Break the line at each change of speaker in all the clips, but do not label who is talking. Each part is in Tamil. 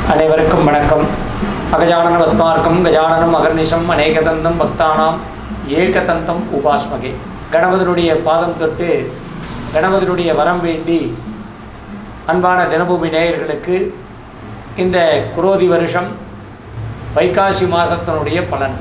அனைவருக்கும் வணக்கம். அகஜானன பத்மார்க்கம் கஜானனம் அகர்நிஷம் அநேகதந்தம் பக்தானாம் ஏகதந்தம் உபாஸ்மகே. கணபதியுடைய பாதம் தொட்டு கணபதியுடைய வரம் வேண்டி அன்பான தினபூமி நேயர்களுக்கு இந்த குரோதி வருஷம் வைகாசி மாதத்தினுடைய பலன்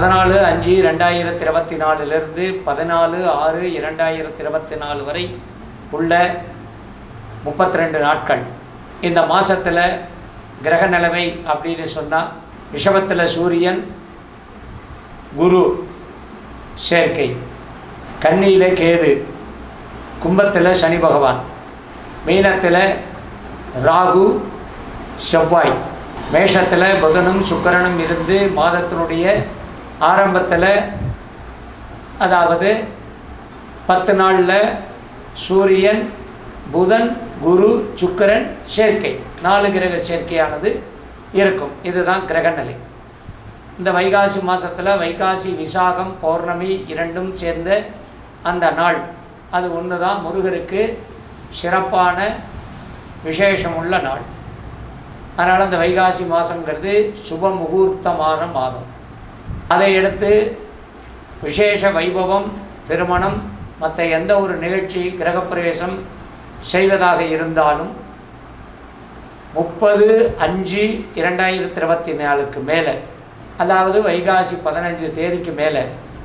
14/5/2024 14/6/2024 வரை உள்ள 32 நாட்கள். இந்த மாதத்தில் கிரக நிலைமை அப்படின்னு சொன்னால் ரிஷபத்தில் சூரியன் குரு சேர்க்கை, கன்னியில் கேது, கும்பத்தில் சனி பகவான், மீனத்தில் ராகு செவ்வாய், மேஷத்தில் புதனும் சுக்கிரனும் இருந்து மாதத்தினுடைய ஆரம்பத்தில் அதாவது 10 நாளில் சூரியன் புதன் குரு சுக்கிரன் சேர்க்கை 4 கிரக சேர்க்கையானது இருக்கும். இதுதான் கிரக நிலை. இந்த வைகாசி மாதத்தில் வைகாசி விசாகம் பௌர்ணமி இரண்டும் சேர்ந்த அந்த நாள் அது ஒன்று தான் முருகருக்கு சிறப்பான விசேஷமுள்ள நாள். அதனால் அந்த வைகாசி மாதங்கிறது சுப முகூர்த்தமான மாதம். அதை எடுத்து விசேஷ வைபவம், திருமணம், மற்ற எந்த ஒரு நிகழ்ச்சி கிரகப்பிரவேசம் செய்வதாக இருந்தாலும் 30/5/2024 மேலே, அதாவது வைகாசி 15 தேதிக்கு மேலே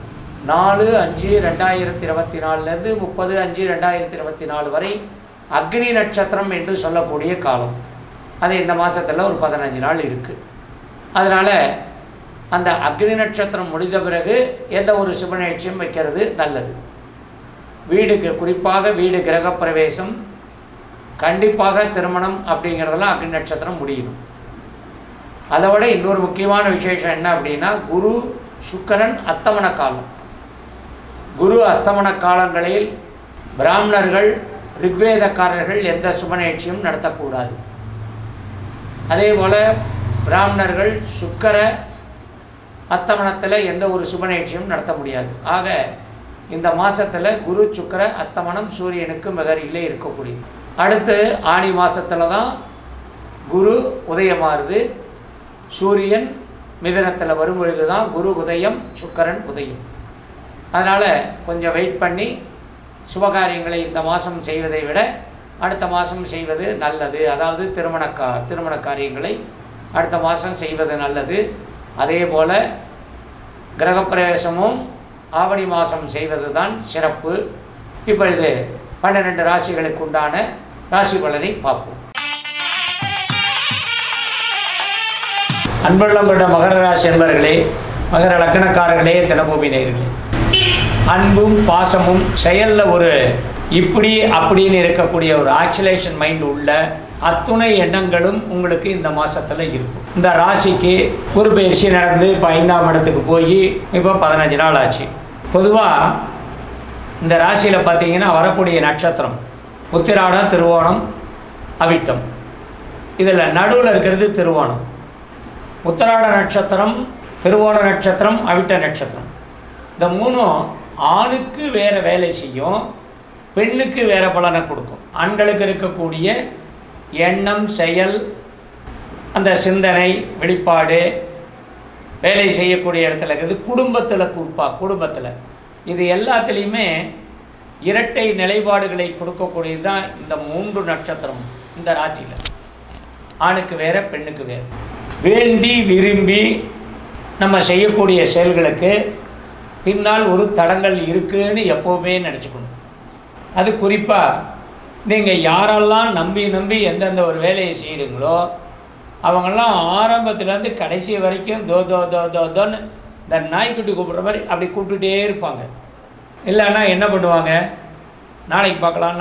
4/5/2024 30/5/2024 வரை அக்னி நட்சத்திரம் என்று சொல்லக்கூடிய காலம். அது இந்த மாதத்தில் ஒரு 15 நாள் இருக்குது. அதனால் அந்த அக்னி நட்சத்திரம் முடிந்த பிறகு எந்த ஒரு சுப நிகழ்ச்சியும் வைக்கிறது நல்லது. வீடுக்கு குறிப்பாக வீடு கிரகப்பிரவேசம், கண்டிப்பாக திருமணம் அப்படிங்கிறதெல்லாம் அக்னி நட்சத்திரம் முடியணும். அதை விட இன்னொரு முக்கியமான விசேஷம் என்ன அப்படின்னா குரு சுக்கிரன் அஸ்தமன காலம். குரு அஸ்தமன காலங்களில் பிராமணர்கள் ரிக்வேதக்காரர்கள் எந்த சுப நிகழ்ச்சியும் நடத்தக்கூடாது. அதே போல் பிராமணர்கள் சுக்கிர அஸ்தமனத்தில் எந்த ஒரு சுப நிகழ்ச்சியும் நடத்த முடியாது. ஆக இந்த மாதத்தில் குரு சுக்கிர அஸ்தமனம் சூரியனுக்கு மிகரிலே இருக்கக்கூடியது. அடுத்து ஆனி மாதத்தில் தான் குரு உதயமாகுது. சூரியன் மிதுனத்தில் வரும் பொழுது தான் குரு உதயம் சுக்கிரன் உதயம். அதனால் கொஞ்சம் வெயிட் பண்ணி சுபகாரியங்களை இந்த மாதம் செய்வதை விட அடுத்த மாதம் செய்வது நல்லது. அதாவது திருமண காரியங்களை அடுத்த மாதம் செய்வது நல்லது. அதே போல் கிரகப்பிரவேசமும் ஆவணி மாதம் செய்வது தான் சிறப்பு. இப்பொழுது 12 ராசிகளுக்கு உண்டான ராசி பலனை பார்ப்போம். அன்புள்ளம் கொண்ட மகர ராசி என்பர்களே, மகர லக்னக்காரர்களே, தினபூமி நேயர்களே, அன்பும் பாசமும் செயலில் ஒரு இப்படி அப்படின்னு இருக்கக்கூடிய ஒரு ஆக்சிலேஷன் மைண்ட் உள்ள அத்துணை எண்ணங்களும் உங்களுக்கு இந்த மாதத்தில் இருக்கும். இந்த ராசிக்கு குரு பயிற்சி நடந்து இப்போ 5ஆம் இடத்துக்கு போய் இப்போ 15 நாள் ஆச்சு. பொதுவாக இந்த ராசியில் பார்த்தீங்கன்னா வரக்கூடிய நட்சத்திரம் உத்திராடம், திருவோணம், அவிட்டம். இதில் நடுவில் இருக்கிறது திருவோணம். உத்திராட நட்சத்திரம், திருவோண நட்சத்திரம், அவிட்ட நட்சத்திரம், இந்த மூணும் ஆணுக்கு வேறு வேலை செய்யும், பெண்ணுக்கு வேறு பலனை கொடுக்கும். ஆண்களுக்கு இருக்கக்கூடிய எண்ணம், செயல், அந்த சிந்தனை, வெளிப்பாடு, வேலை செய்யக்கூடிய இடத்துல இருக்குது. குடும்பத்தில் இது எல்லாத்துலேயுமே இரட்டை நிலைப்பாடுகளை கொடுக்கக்கூடியது தான் இந்த 3 நட்சத்திரம். இந்த ராசியில் ஆணுக்கு வேறு பெண்ணுக்கு வேறு. வேண்டி விரும்பி நம்ம செய்யக்கூடிய செயல்களுக்கு பின்னால் ஒரு தடங்கள் இருக்குன்னு எப்போவுமே நினச்சிக்கணும். அது குறிப்பாக நீங்கள் யாரெல்லாம் நம்பி எந்தெந்த ஒரு வேலையை செய்கிறீங்களோ அவங்கெல்லாம் ஆரம்பத்துலேருந்து கடைசி வரைக்கும் தோன்னு இந்த நாய்க்குட்டி கூப்பிட்ற மாதிரி அப்படி கூப்பிட்டுட்டே இருப்பாங்க. இல்லைன்னா என்ன பண்ணுவாங்க, நாளைக்கு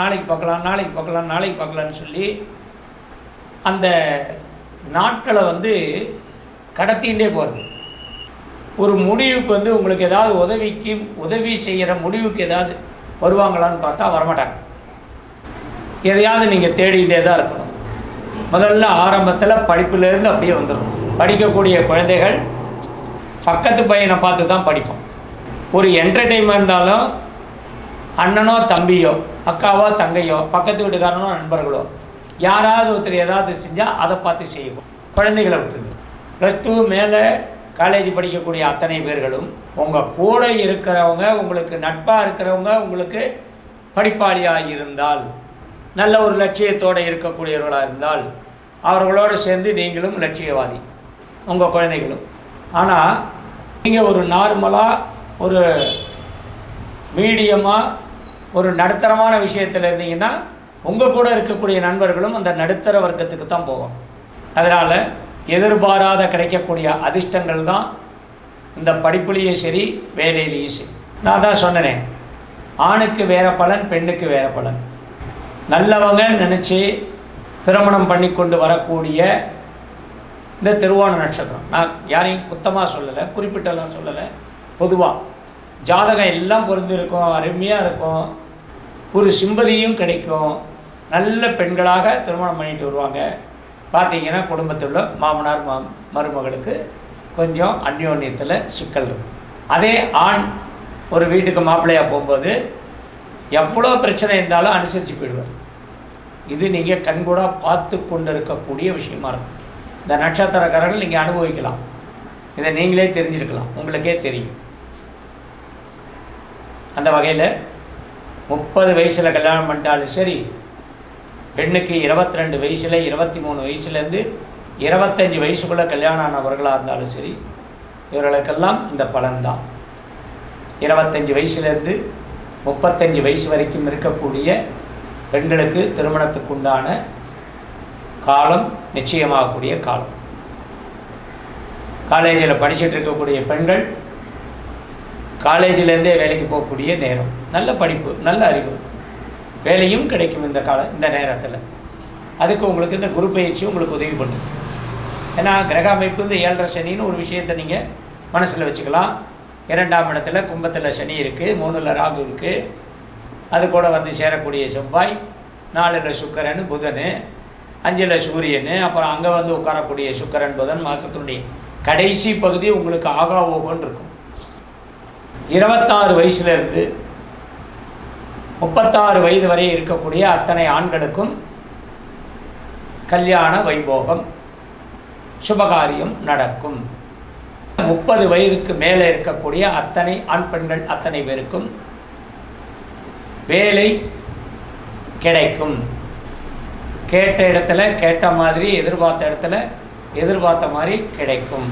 பார்க்கலான்னு சொல்லி அந்த நாட்களை கடத்திகிட்டே போகிறது. ஒரு முடிவுக்கு உங்களுக்கு ஏதாவது உதவி செய்கிற முடிவுக்கு ஏதாவது வருவாங்களான்னு பார்த்தா வரமாட்டாங்க. எதையாவது நீங்கள் தேடிகிட்டே தான் இருக்கணும். முதல்ல ஆரம்பத்தில் படிப்புலேருந்து அப்படியே வந்துடும். படிக்கக்கூடிய குழந்தைகள் பக்கத்து பையனை பார்த்து தான் படிப்போம். ஒரு என்டர்டெயின்மெண்ட் இருந்தாலும் அண்ணனோ தம்பியோ அக்காவோ தங்கையோ பக்கத்து வீட்டுக்காரனோ நண்பர்களோ யாராவது ஒருத்தர் ஏதாவது செஞ்சால் அதை பார்த்து செய்யணும். குழந்தைகளை விட்டுருங்க. +2 மேலே காலேஜ் படிக்கக்கூடிய அத்தனை பேர்களும் உங்கள் கூட இருக்கிறவங்க, உங்களுக்கு நட்பாக இருக்கிறவங்க, உங்களுக்கு படிப்பாளியாக இருந்தால், நல்ல ஒரு லட்சியத்தோடு இருக்கக்கூடியவர்களாக இருந்தால், அவர்களோடு சேர்ந்து நீங்களும் லட்சியவாதி, உங்கள் குழந்தைகளும். ஆனால் நீங்கள் ஒரு நார்மலாக, ஒரு மீடியமாக, ஒரு நடுத்தரமான விஷயத்தில் இருந்தீங்கன்னா உங்கள் கூட இருக்கக்கூடிய நண்பர்களும் அந்த நடுத்தர வர்க்கத்துக்கு தான் போவோம். அதனால் எதிர்பாராத கிடைக்கக்கூடிய அதிர்ஷ்டங்கள் தான் இந்த படிப்புலேயும் சரி, வேலையிலையும் சரி. நான் தான் சொன்னேன், ஆணுக்கு வேறு பலன், பெண்ணுக்கு வேறு பலன். நல்லவங்க நினச்சி திருமணம் பண்ணி கொண்டு வரக்கூடிய இந்த திருவோண நட்சத்திரம், நான் யாரையும் குத்தமாக சொல்லலை, குறிப்பிட்டெல்லாம் சொல்லலை, பொதுவாக ஜாதகம் எல்லாம் பொருந்திருக்கும், அருமையாக இருக்கும், ஒரு சிம்பதியும் கிடைக்கும், நல்ல பெண்களாக திருமணம் பண்ணிட்டு வருவாங்க. பார்த்தீங்கன்னா குடும்பத்தில் உள்ள மாமனார் மருமகளுக்கு கொஞ்சம் அந்யோன்யத்தில் சிக்கல் இருக்கும். அதே ஆண் ஒரு வீட்டுக்கு மாப்பிள்ளையாக போகும்போது எவ்வளோ பிரச்சனை இருந்தாலும் அனுசரித்து போயிடுவார். இது நீங்கள் கண்கூடாக பார்த்து கொண்டு இருக்கக்கூடிய விஷயமா இருக்கும். இந்த நட்சத்திரக்காரர்கள் நீங்கள் அனுபவிக்கலாம், இதை நீங்களே தெரிஞ்சிருக்கலாம், உங்களுக்கே தெரியும். அந்த வகையில் 30 வயசில் கல்யாணம் பண்ணிட்டாலும் சரி, பெண்ணுக்கு 22 வயசில், 23 வயசுலேருந்து 25 வயசுக்குள்ளே கல்யாணம் ஆனவர்களாக இருந்தாலும் சரி, இவர்களுக்கெல்லாம் இந்த பலன்தான். 25 வயசுலேருந்து 35 வயசு வரைக்கும் இருக்கக்கூடிய பெண்களுக்கு திருமணத்துக்கு உண்டான காலம் நிச்சயமாகக்கூடிய காலம். காலேஜில் படிச்சுட்டு இருக்கக்கூடிய பெண்கள் காலேஜிலேருந்தே வேலைக்கு போகக்கூடிய நேரம், நல்ல படிப்பு, நல்ல அறிவு, வேலையும் கிடைக்கும் இந்த நேரத்தில். அதுக்கு உங்களுக்கு இந்த குரு பயிற்சி உங்களுக்கு உதவி பண்ணுது. ஏன்னா கிரக அமைப்பு இந்த 7.5 சனின்னு ஒரு விஷயத்தை நீங்கள் மனசில் வச்சுக்கலாம். 2ஆம் இடத்துல கும்பத்தில் சனி இருக்குது, 3ல் ராகு இருக்குது, அது கூட வந்து சேரக்கூடிய செவ்வாய், 4ல் சுக்கிரன், புதன், 5ல் சூரியன், அப்புறம் அங்கே வந்து உட்காரக்கூடிய சுக்கிரன் புதன். மாதத்தினுடைய கடைசி பகுதி உங்களுக்கு ஆகா ஓகோன்னு இருக்கும். 26 வயசுலேருந்து 36 வயது வரை இருக்கக்கூடிய அத்தனை ஆண்களுக்கும் கல்யாண வைபோகம், சுபகாரியம் நடக்கும். 30 வயதுக்கு மேலே இருக்கக்கூடிய அத்தனை ஆண் பெண்கள் அத்தனை பேருக்கும் வேலை கிடைக்கும். கேட்ட இடத்துல கேட்ட மாதிரி, எதிர்பார்த்த இடத்துல எதிர்பார்த்த மாதிரி கிடைக்கும்.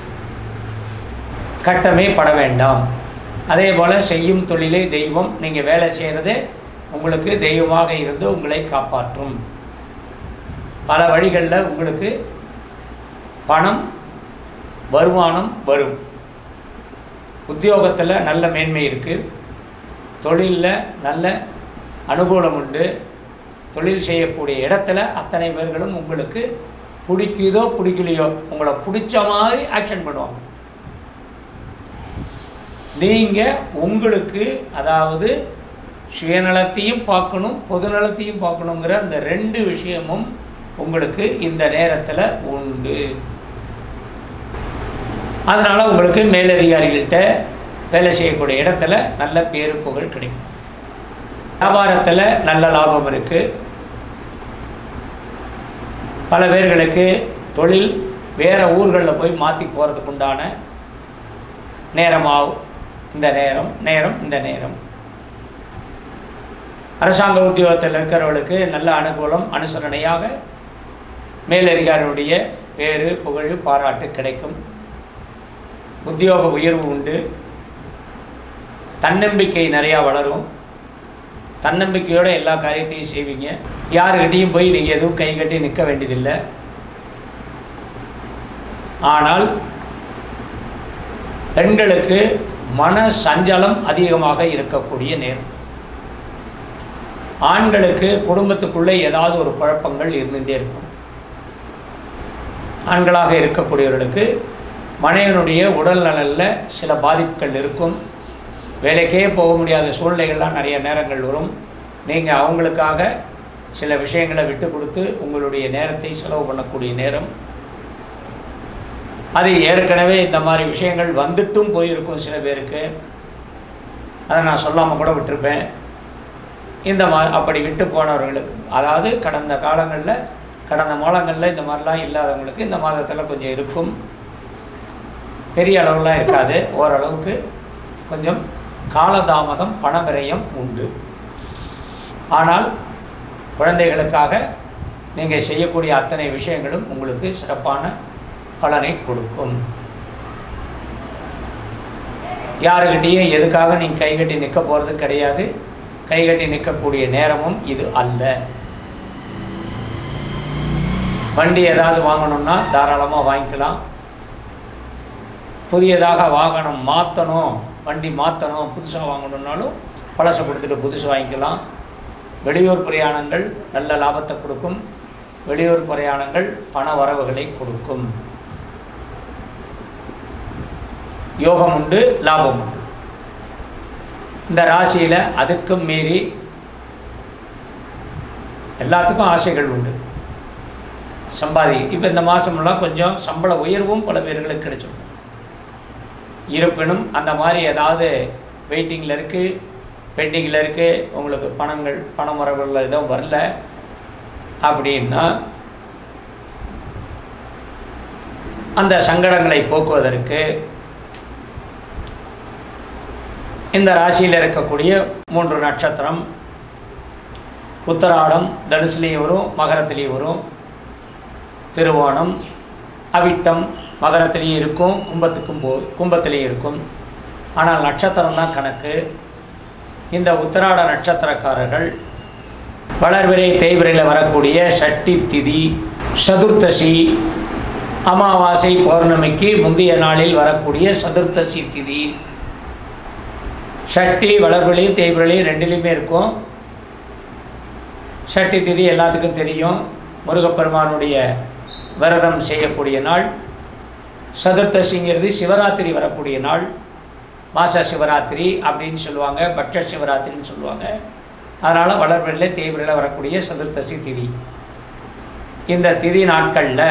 கட்டமே பட வேண்டாம். அதே போல் செய்யும் தொழிலே தெய்வம். நீங்கள் வேலை செய்கிறது உங்களுக்கு தெய்வமாக இருந்து உங்களை காப்பாற்றும். பல வழிகளில் உங்களுக்கு பணம், வருமானம் வரும். உத்தியோகத்தில் நல்ல மேன்மை இருக்குது, தொழிலில் நல்ல அனுகூலம் உண்டு. தொழில் செய்யக்கூடிய இடத்துல அத்தனை பேர்களும் உங்களுக்கு பிடிக்குதோ பிடிக்கலையோ உங்களை பிடிச்ச மாதிரி ஆக்ஷன் பண்ணுவாங்க. நீங்கள் உங்களுக்கு, அதாவது சுயநலத்தையும் பார்க்கணும், பொதுநலத்தையும் பார்க்கணுங்கிற அந்த 2 விஷயமும் உங்களுக்கு இந்த நேரத்தில் உண்டு. அதனால் உங்களுக்கு மேலதிகாரிகள்கிட்ட வேலை செய்யக்கூடிய இடத்துல நல்ல பேரு புகழ் கிடைக்கும். வியாபாரத்தில் நல்ல லாபம் இருக்குது. பல பேர்களுக்கு தொழில் வேறு ஊர்களில் போய் மாற்றி போகிறதுக்கு உண்டான நேரமாகும் இந்த நேரம். அரசாங்க உத்தியோகத்தில் இருக்கிறவர்களுக்கு நல்ல அனுகூலம், அனுசரணையாக மேலதிகாரியுடைய பேரு புகழ் பாராட்டு கிடைக்கும். உத்தியோக உயர்வு உண்டு. தன்னம்பிக்கை நிறையா வளரும். தன்னம்பிக்கையோடு எல்லா காரியத்தையும் செய்வீங்க. யாருக்கிட்டையும் போய் நீங்கள் எதுவும் கை கட்டி நிற்க வேண்டியதில்லை. ஆனால் பெண்களுக்கு மன சஞ்சலம் அதிகமாக இருக்கக்கூடிய நேரம். ஆண்களுக்கு குடும்பத்துக்குள்ளே ஏதாவது ஒரு குழப்பங்கள் இருந்துகிட்டே இருக்கும். ஆண்களாக இருக்கக்கூடியவர்களுக்கு மனைவனுடைய உடல் நலனில் சில பாதிப்புகள் இருக்கும். வேலைக்கே போக முடியாத சூழ்நிலைகள்லாம் நிறைய நேரங்கள் வரும். நீங்கள் அவங்களுக்காக சில விஷயங்களை விட்டு கொடுத்து உங்களுடைய நேரத்தை செலவு பண்ணக்கூடிய நேரம். அது ஏற்கனவே இந்த மாதிரி விஷயங்கள் வந்துட்டும் போயிருக்கும் சில பேருக்கு. அதை நான் சொல்லாமல் கூட விட்டுருப்பேன். அப்படி விட்டு போனவர்களுக்கு, அதாவது கடந்த காலங்களில் கடந்த மாதங்களில் இந்த மாதிரிலாம் இல்லாதவங்களுக்கு இந்த மாதத்தில் கொஞ்சம் இருக்கும். பெரிய அளவுலாம் இருக்காது, ஓரளவுக்கு கொஞ்சம் காலதாமதம் பண விரயம் உண்டு. ஆனால் குழந்தைகளுக்காக நீங்கள் செய்யக்கூடிய அத்தனை விஷயங்களும் உங்களுக்கு சிறப்பான பலனை கொடுக்கும். யாருக்கிட்டேயும் எதுக்காக நீங்கள் கைகட்டி நிற்க போகிறது கிடையாது. கைகட்டி நிற்கக்கூடிய நேரமும் இது அல்ல. வண்டி ஏதாவது வாங்கணும்னா தாராளமாக வாங்கிக்கலாம். புதியதாக வாகனம் மாற்றணும், வண்டி மாற்றணும், புதுசாக வாங்கணுன்னாலும் பழசை கொடுத்துட்டு புதுசு வாங்கிக்கலாம். வெளியூர் பிரயாணங்கள் நல்ல லாபத்தை கொடுக்கும். வெளியூர் பிரயாணங்கள் பண வரவுகளை கொடுக்கும். யோகம் உண்டு, லாபம் உண்டு. இந்த ராசியில் அதுக்கும் மீறி எல்லாத்துக்கும் ஆசைகள் உண்டு. இப்போ இந்த மாதமெல்லாம் கொஞ்சம் சம்பள உயர்வும் பல பேர்களுக்கு கிடைச்சிடும். இருப்பினும் அந்த மாதிரி ஏதாவது வெயிட்டிங்கில் இருக்குது, பெண்டிங்கில் இருக்குது, உங்களுக்கு பண வரவுகள் எதுவும் வரல அப்படின்னா அந்த சங்கடங்களை போக்குவதற்கு இந்த ராசியில் இருக்கக்கூடிய 3 நட்சத்திரம் உத்தராடம் தனுசுலேயும் வரும், மகரத்திலேயும் வரும். திருவோணம் அவிட்டம் மகரத்திலேயும் இருக்கும், கும்பத்திலேயும் இருக்கும். ஆனால் நட்சத்திரம் தான் கணக்கு. இந்த உத்தராட நட்சத்திரக்காரர்கள் வளர்பிறை தேய்பிரையில் வரக்கூடிய ஷஷ்டி திதி, சதுர்த்தசி, அமாவாசை பௌர்ணமிக்கு முந்தைய நாளில் வரக்கூடிய சதுர்த்தசி திதி, ஷஷ்டி வளர்பிறை தேய்பிரை ரெண்டுலேயுமே இருக்கும். ஷஷ்டி திதி எல்லாத்துக்கும் தெரியும், முருகப்பெருமானுடைய விரதம் செய்யக்கூடிய நாள். சதுர்த்தசிங்கிறது சிவராத்திரி வரக்கூடிய நாள். மாச சிவராத்திரி அப்படின்னு சொல்லுவாங்க, பட்ச சிவராத்திரின்னு சொல்லுவாங்க. அதனால் வளர்பிறையில் தேய்பிரையில் வரக்கூடிய சதுர்த்தசி திதி. இந்த திதி நாட்களில்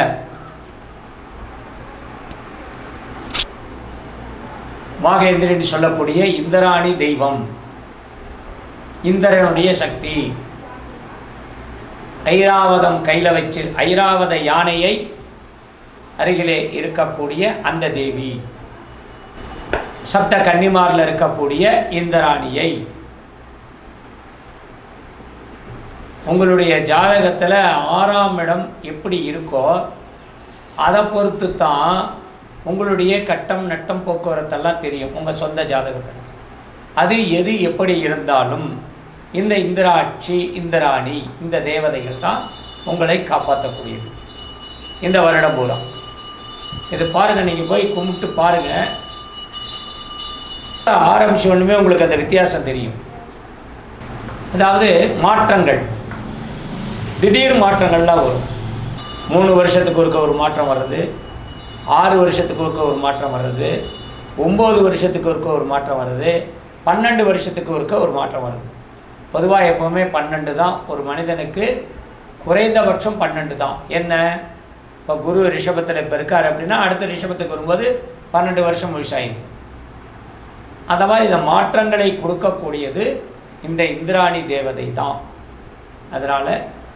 மாகேந்திரன் சொல்லக்கூடிய இந்திராணி தெய்வம், இந்திரனுடைய சக்தி, ஐராவதம் கையில் வச்சு ஐராவத யானையை அருகிலே இருக்கக்கூடிய அந்த தேவி, சப்த கன்னிமாரில் இருக்கக்கூடிய இந்திராணியை உங்களுடைய ஜாதகத்தில் 6ஆம் இடம் எப்படி இருக்கோ அதை பொறுத்து தான் உங்களுடைய கட்டம் நட்டம் போக்குவரத்தெல்லாம் தெரியும். உங்கள் சொந்த ஜாதகத்தில் அது எது எப்படி இருந்தாலும் இந்த இந்திராட்சி, இந்திராணி, இந்த தேவதைகள் தான் உங்களை காப்பாற்றக்கூடியது இந்த வருடம் பூரா. இது பாருங்கள், நீங்கள் போய் கும்பிட்டு பாருங்கள். ஆரம்பிச்ச ஒன்றுமே உங்களுக்கு அந்த வித்தியாசம் தெரியும். அதாவது மாற்றங்கள், திடீர் மாற்றங்கள்லாம் வரும். 3 வருஷத்துக்கு ஒருக்க ஒரு மாற்றம் வர்றது, 6 வருஷத்துக்கு ஒருக்க ஒரு மாற்றம் வர்றது, 9 வருஷத்துக்கு ஒருக்க ஒரு மாற்றம் வருது, 12 வருஷத்துக்கு ஒருக்க ஒரு மாற்றம் வருது. பொதுவாக எப்போவுமே 12 தான் ஒரு மனிதனுக்கு, குறைந்தபட்சம் 12 தான். என்ன, இப்போ குரு ரிஷபத்தில் இப்போ இருக்கார் அப்படின்னா அடுத்த ரிஷபத்துக்கு வரும்போது 12 வருஷம் முழுசாயிடும். அந்த மாதிரி இந்த மாற்றங்களை கொடுக்கக்கூடியது இந்த இந்திராணி தேவதை தான். அதனால்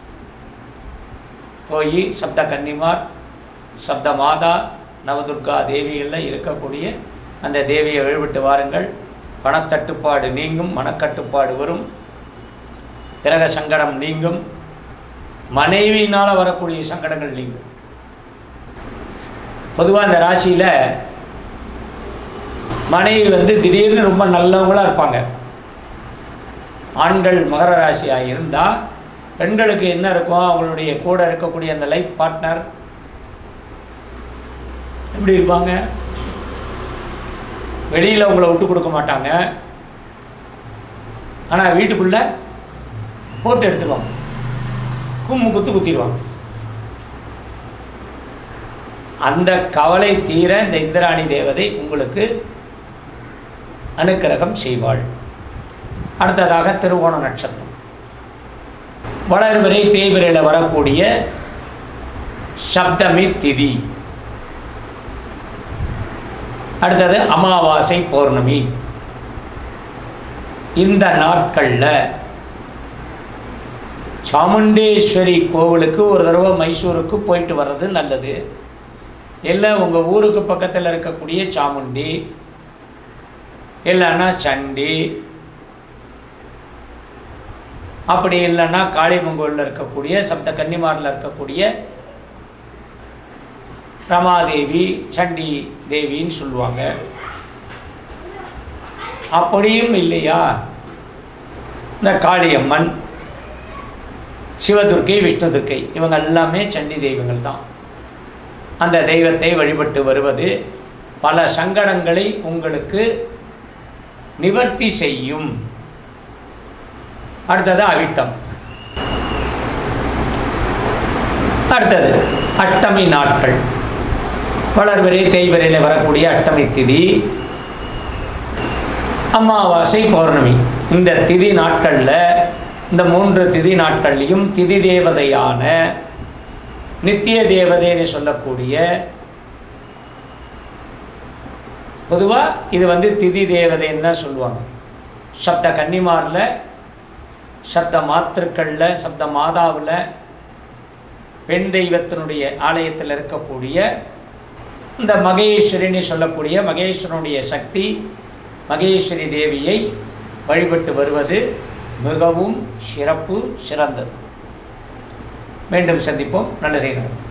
போய் சப்த கன்னிமார், சப்த மாதா, நவதுர்கா தேவிகளில் இருக்கக்கூடிய அந்த தேவியை வழிபட்டு வாருங்கள். பணத்தட்டுப்பாடு நீங்கும், மனக்கட்டுப்பாடு வரும், கிரக சங்கடம் நீங்கும், மனைவியினால் வரக்கூடிய சங்கடங்கள் நீங்கும். பொதுவாக இந்த ராசியில் மனைவி திடீர்னு ரொம்ப நல்லவங்களாக இருப்பாங்க. ஆண்கள் மகர ராசியாக இருந்தால் பெண்களுக்கு என்ன இருக்கும், அவங்களுடைய கூட இருக்கக்கூடிய அந்த லைஃப் பார்ட்னர் எப்படி இருப்பாங்க, வெளியில் உங்களை விட்டு கொடுக்க மாட்டாங்க, ஆனால் வீட்டுக்குள்ளே போட்டு எடுத்துருவாங்க, குத்திடுவாங்க. அந்த கவலை தீர இந்த இந்திராணி தேவதை உங்களுக்கு அனுக்கிரகம் செய்வாள். அடுத்ததாக திருவோண நட்சத்திரம், வளர்பிறை தேய்பிரையில் வரக்கூடிய சப்தமி திதி, அடுத்தது அமாவாசை பௌர்ணமி. இந்த நாட்களில் சாமுண்டேஸ்வரி கோவிலுக்கு ஒரு தடவை மைசூருக்கு போயிட்டு வர்றது நல்லது. இல்லை உங்கள் ஊருக்கு பக்கத்தில் இருக்கக்கூடிய சாமுண்டி, இல்லைன்னா சண்டி, அப்படி இல்லைன்னா காளிமங்கோலில் இருக்கக்கூடிய சப்த கன்னிமாரில் இருக்கக்கூடிய ரமாதேவி, சண்டி தேவின்னு சொல்லுவாங்க. அப்படியும் இல்லையா, இந்த காளியம்மன், சிவதுர்க்கை, விஷ்ணு துர்க்கை, இவங்க எல்லாமே சண்டி தெய்வங்கள் தான். அந்த தெய்வத்தை வழிபட்டு வருவது பல சங்கடங்களை உங்களுக்கு நிவர்த்தி செய்யும். அடுத்தது அவிட்டம். அடுத்தது அட்டமி நாட்கள். வளர்பிறை தேய்பிறையில் வரக்கூடிய அட்டமி திதி, அமாவாசை, பௌர்ணமி, இந்த திதி நாட்களில், இந்த 3 திதி நாட்கள்லையும் திதி தேவதையான நித்திய தேவதைன்னு சொல்லக்கூடிய, பொதுவாக இது திதி தேவதைன்னு தான் சொல்லுவாங்க. சப்த கன்னிமாரில், சப்த மாத்திருக்களில், சப்த மாதாவில், பெண் தெய்வத்தினுடைய ஆலயத்தில் இருக்கக்கூடிய இந்த மகேஸ்வரின்னு சொல்லக்கூடிய மகேஸ்வரனுடைய சக்தி மகேஸ்வரி தேவியை வழிபட்டு வருவது மிகவும் சிறப்பு, சிறந்தது. மீண்டும் சந்திப்போம். நல்லதே நடக்கும்.